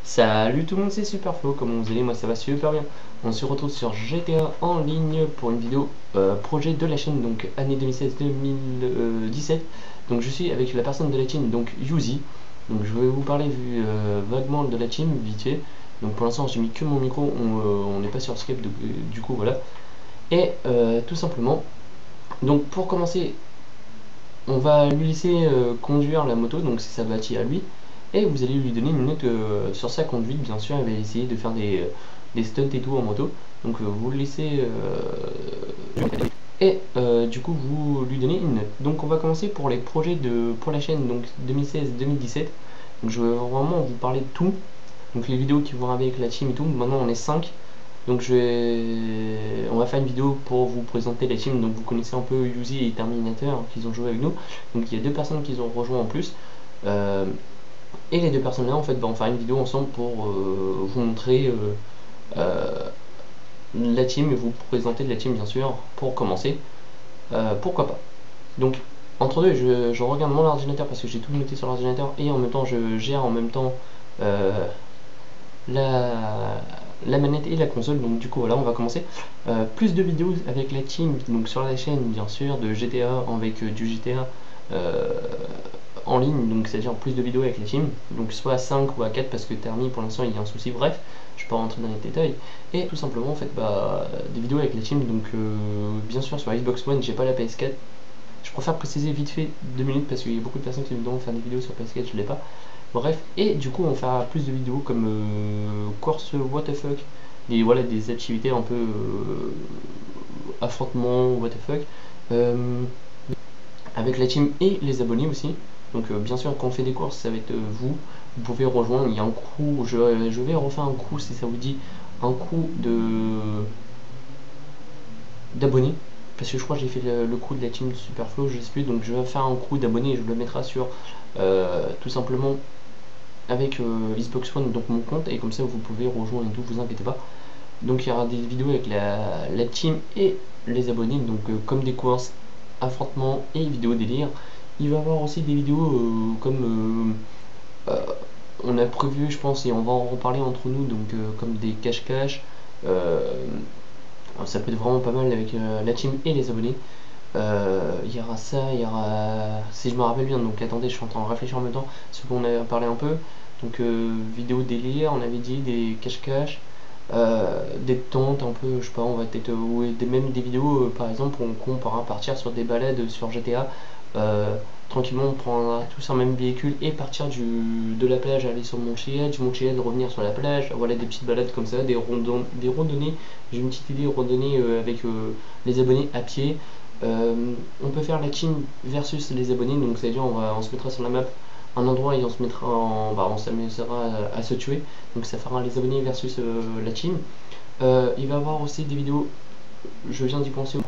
Salut tout le monde, c'est Superflo, comment vous allez? Moi ça va super bien. On se retrouve sur GTA en ligne pour une vidéo projet de la chaîne, donc année 2016-2017. Donc je suis avec la personne de la team, donc Yuzi. Donc je vais vous parler vaguement de la team, vite fait. Donc pour l'instant j'ai mis que mon micro, on n'est pas sur Skype, donc, du coup voilà. Et tout simplement, donc pour commencer, on va lui laisser conduire la moto, donc c'est sa bâtie à lui. Et vous allez lui donner une note sur sa conduite, bien sûr. Elle va essayer de faire des stunts et tout en moto. Donc vous le laissez et du coup vous lui donnez une note. Donc on va commencer pour les projets pour la chaîne, donc 2016-2017. Donc je vais vraiment vous parler de tout. Donc les vidéos qui vont avec la team et tout. Maintenant on est 5. Donc on va faire une vidéo pour vous présenter la team. Donc vous connaissez un peu Yuzi et Terminator qui ont joué avec nous. Donc il y a deux personnes qui ont rejoint en plus. Et les deux personnes là en fait on va faire une vidéo ensemble pour vous montrer la team et vous présenter de la team bien sûr pour commencer. Pourquoi pas. Donc entre deux je regarde mon ordinateur parce que j'ai tout noté sur l'ordinateur et en même temps je gère en même temps la manette et la console. Donc du coup voilà, on va commencer. Plus de vidéos avec la team donc sur la chaîne bien sûr de GTA avec du GTA en ligne, donc c'est à dire plus de vidéos avec la team, donc soit à 5 ou à 4 parce que Termi pour l'instant il y a un souci, bref je peux pas rentrer dans les détails. Et tout simplement en fait des vidéos avec la team, donc bien sûr sur Xbox One, j'ai pas la PS4. Je préfère préciser vite fait 2 minutes parce qu'il y a beaucoup de personnes qui me demandent de faire des vidéos sur PS4, je l'ai pas. Bref, et du coup on fera plus de vidéos comme course what the fuck, et voilà des activités un peu affrontement what the fuck, avec la team et les abonnés aussi. Donc bien sûr quand on fait des courses ça va être vous pouvez rejoindre, il y a un crew, je vais refaire un crew si ça vous dit, un crew d'abonnés, parce que je crois que j'ai fait le crew de la team Superflow, je sais plus, donc je vais faire un crew d'abonnés et je le mettrai sur tout simplement avec Xbox One, donc mon compte, et comme ça vous pouvez rejoindre et tout, vous inquiétez pas. Donc il y aura des vidéos avec la team et les abonnés, donc comme des courses, affrontements et vidéos délire. Il va y avoir aussi des vidéos comme on a prévu, je pense, et on va en reparler entre nous, donc comme des cache-cache. Ça peut être vraiment pas mal avec la team et les abonnés. Il y aura ça, il y aura, si je me rappelle bien, donc attendez, je suis en train de réfléchir en même temps, ce qu'on a parlé un peu. Donc vidéo délire, on avait dit des cache-cache, des tentes un peu, je sais pas, on va peut-être même des vidéos par exemple qu'on pourra partir sur des balades sur GTA tranquillement, on prendra tous un même véhicule et partir de la plage, aller sur Montchéel, du Montchéel revenir sur la plage. Voilà des petites balades comme ça, des randonnées. J'ai une petite idée de randonnée avec les abonnés à pied. On peut faire la team versus les abonnés, donc c'est à dire on se mettra sur la map un endroit et on se mettra on s'amusera à se tuer, donc ça fera les abonnés versus la team. Il va y avoir aussi des vidéos, je viens d'y penser,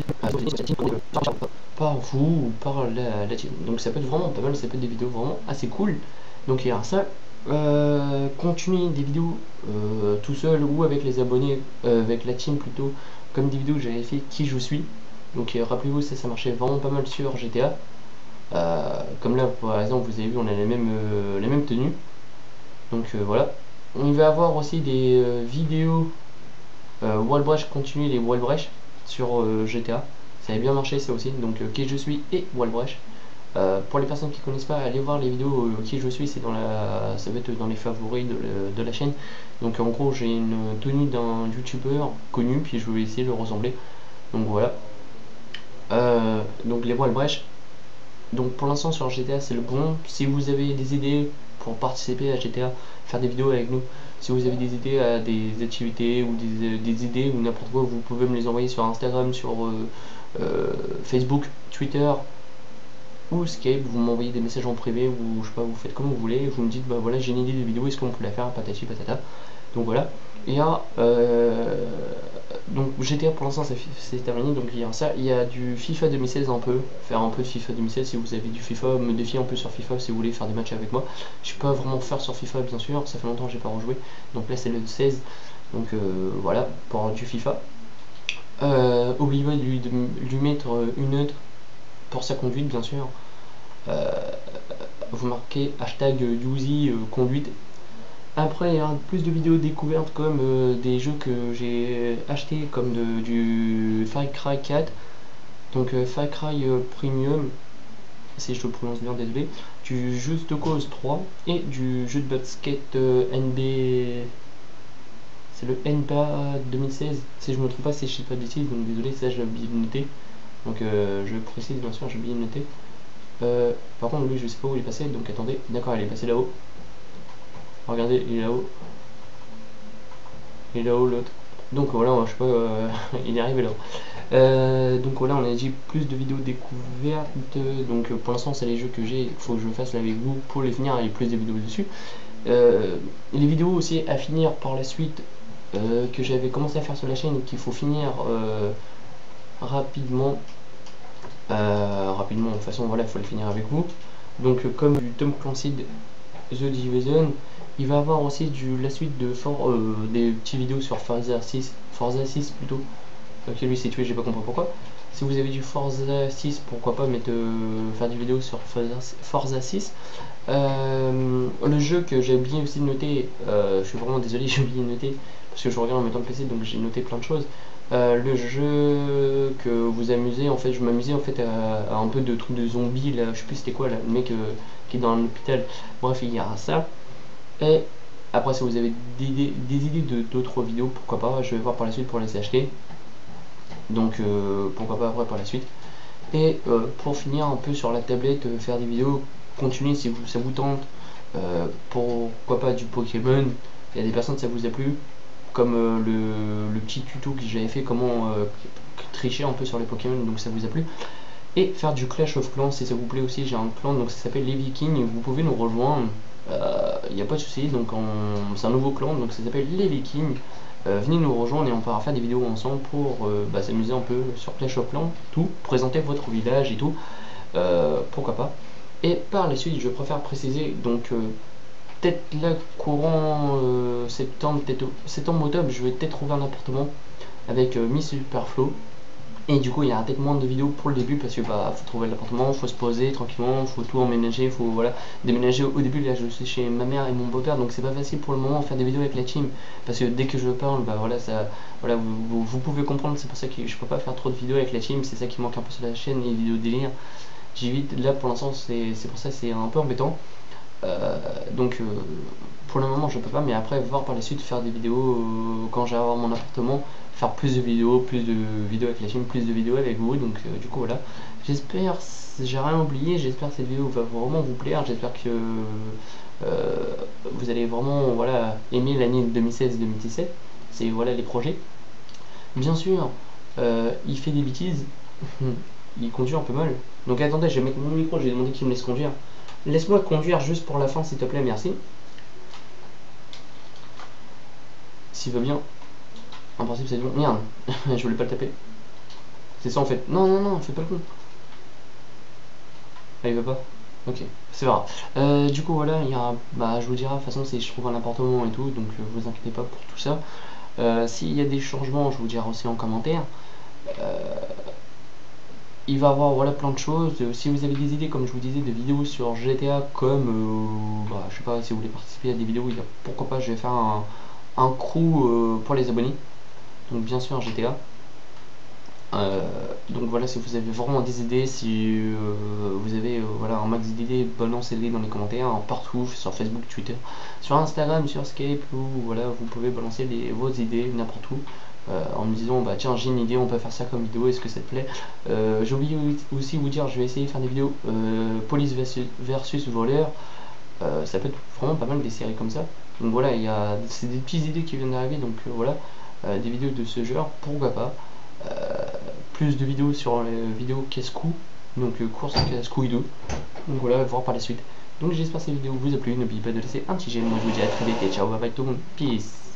par vous ou par la team, donc ça peut être vraiment pas mal, ça peut être des vidéos vraiment assez cool. Donc il y aura ça, continuer des vidéos tout seul ou avec les abonnés, avec la team plutôt, comme des vidéos que j'avais fait qui je suis. Donc rappelez-vous, ça marchait vraiment pas mal sur GTA. Comme là par exemple vous avez vu, on a les mêmes tenues. Donc voilà. On va avoir aussi des vidéos Wallbreach, continuer les Wallbreach sur GTA. Ça avait bien marché ça aussi, donc qui je suis et Wallbreach. Pour les personnes qui connaissent pas, allez voir les vidéos qui je suis, ça va être dans les favoris de la chaîne. Donc en gros j'ai une tenue d'un youtubeur connu, puis je vais essayer de le ressembler. Donc voilà. Donc les Wallbreach. Donc pour l'instant sur GTA c'est le bon. Si vous avez des idées pour participer à GTA, faire des vidéos avec nous, si vous avez des idées à des activités ou des idées ou n'importe quoi, vous pouvez me les envoyer sur Instagram, sur Facebook, Twitter ou Skype. Vous m'envoyez des messages en privé ou je sais pas, vous faites comme vous voulez, vous me dites bah voilà j'ai une idée de vidéo, est-ce qu'on peut la faire, patati patata. Donc voilà. Il y a donc GTA pour l'instant c'est terminé, donc il y a ça, il y a du FIFA 2016 un peu, faire un peu de FIFA 2016 si vous avez du FIFA, me défier un peu sur FIFA si vous voulez faire des matchs avec moi. Je peux pas vraiment faire sur FIFA bien sûr, ça fait longtemps que j'ai pas rejoué, donc là c'est le 16, donc voilà, pour du FIFA. Oubliez pas de lui mettre une note pour sa conduite bien sûr. Vous marquez hashtag Yuzi conduite Après il y aura plus de vidéos découvertes comme des jeux que j'ai achetés comme du Far Cry 4, donc Far Cry Premium, si je le prononce bien, désolé, du Just Cause 3 et du jeu de basket NB, c'est le NBA 2016, si je me trompe pas, si je sais pas de bêtises, donc désolé, ça j'ai oublié de noter, donc je précise bien sûr, j'ai oublié de noter. Par contre lui je sais pas où il est passé, donc attendez, d'accord, il est passé là-haut, regardez, il est là-haut, il est là-haut l'autre, donc voilà, je sais pas, il est arrivé là-haut. Donc voilà, on a dit plus de vidéos découvertes, donc pour l'instant c'est les jeux que j'ai, il faut que je fasse là avec vous pour les finir, il y a plus de vidéos dessus. Les vidéos aussi à finir par la suite, que j'avais commencé à faire sur la chaîne et qu'il faut finir rapidement. De toute façon voilà, il faut le finir avec vous. Donc comme du Tom Clancy The Division, il va avoir aussi la suite de des petites vidéos sur Forza 6 plutôt. Ok, lui c'est tué, j'ai pas compris pourquoi. Si vous avez du Forza 6, pourquoi pas faire des vidéos sur Forza 6. Le jeu que j'ai oublié aussi de noter, je suis vraiment désolé, j'ai oublié de noter parce que je regarde en même temps le PC, donc j'ai noté plein de choses. Le jeu que vous amusez, en fait, je m'amusais en fait à un peu de trucs de zombies là, je sais plus c'était quoi là, le mec qui est dans l'hôpital. Bref, il y aura ça. Et après, si vous avez des idées d'autres vidéos, pourquoi pas, je vais voir par la suite pour les acheter. Donc pourquoi pas après par la suite. Et pour finir un peu sur la tablette, faire des vidéos, continuez si ça vous tente. Pourquoi pas du Pokémon. Il y a des personnes ça vous a plu, comme le petit tuto que j'avais fait, comment tricher un peu sur les Pokémon, donc ça vous a plu. Et faire du Clash of Clans si ça vous plaît aussi, j'ai un clan, donc ça s'appelle les Vikings, vous pouvez nous rejoindre, il n'y a pas de souci, donc c'est un nouveau clan, donc ça s'appelle les Vikings. Venez nous rejoindre et on pourra faire des vidéos ensemble pour s'amuser un peu sur Clash of Clans, tout, présenter votre village et tout, pourquoi pas. Et par la suite, je préfère préciser, donc peut-être là courant septembre, peut-être septembre-octobre, je vais peut-être trouver un appartement avec Miss Superflow. Et du coup il y aura peut-être moins de vidéos pour le début parce que faut trouver l'appartement, faut se poser tranquillement, faut tout emménager, faut voilà déménager. Au début là je suis chez ma mère et mon beau-père, donc c'est pas facile pour le moment faire des vidéos avec la team parce que dès que je parle voilà ça voilà vous pouvez comprendre, c'est pour ça que je peux pas faire trop de vidéos avec la team, c'est ça qui manque un peu sur la chaîne, les vidéos délire. J'évite là pour l'instant, c'est pour ça c'est un peu embêtant. Donc pour le moment je peux pas, mais après voir par la suite faire des vidéos quand j'ai avoir mon appartement, faire plus de vidéos avec la chaîne, plus de vidéos avec vous. Donc du coup voilà, j'espère, j'ai rien oublié, j'espère que cette vidéo va vraiment vous plaire, j'espère que vous allez vraiment voilà aimer l'année 2016-2017. C'est voilà les projets. Bien sûr, il fait des bêtises, il conduit un peu mal. Donc attendez, je vais mettre mon micro, je vais demander qu'il me laisse conduire. Laisse-moi conduire juste pour la fin s'il te plaît, merci. S'il veut bien. En principe c'est bon. Merde, je voulais pas le taper. C'est ça en fait. Non, non, non, fais pas le con. Ah, il veut pas. Ok, c'est pas grave. Du coup voilà, il y a, je vous dirai de toute façon si je trouve un appartement et tout, donc vous inquiétez pas pour tout ça. S'il y a des changements, je vous dirai aussi en commentaire. Il va avoir voilà plein de choses. Si vous avez des idées, comme je vous disais, de vidéos sur GTA, comme je sais pas si vous voulez participer à des vidéos, pourquoi pas, je vais faire un crew pour les abonnés, donc bien sûr GTA. Donc voilà, si vous avez vraiment des idées, si vous avez voilà un max d'idées, balancez-les dans les commentaires, partout, sur Facebook, Twitter, sur Instagram, sur Skype, ou voilà, vous pouvez balancer vos idées n'importe où. En me disant tiens j'ai une idée, on peut faire ça comme vidéo, est-ce que ça te plaît. J'ai oublié aussi vous dire, je vais essayer de faire des vidéos police versus voleur. Ça peut être vraiment pas mal des séries comme ça, donc voilà, c'est des petites idées qui viennent d'arriver, donc voilà, des vidéos de ce genre, pourquoi pas. Plus de vidéos sur les vidéos casse-cou, donc course casse-couille 2, donc voilà, voir par la suite. Donc j'espère que cette vidéo vous a plu, n'oubliez pas de laisser un petit j'aime, moi je vous dis à très vite et ciao, bye bye tout le monde, peace.